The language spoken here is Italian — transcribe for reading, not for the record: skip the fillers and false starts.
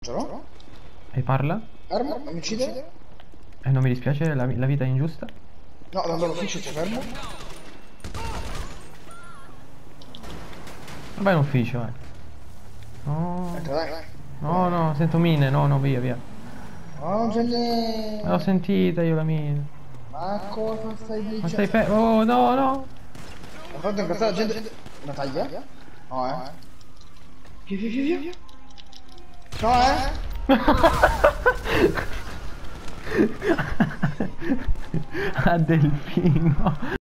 Ce l'ho? E parla? Fermo, non mi uccide? E non mi dispiace, la vita è ingiusta? No, non do l'ufficio, sei fermo? Vai in ufficio, vai. No, Entra, dai. no, no, sento mine, no, no, via, via. No, non c'è L'ho niente. sentita io la mina. Ma cosa stai Ma stai dicendo? fermo? Oh, no, no. Ho fatto incazzare la gente. Una taglia? No, Via, via, via, via. No, A delfino.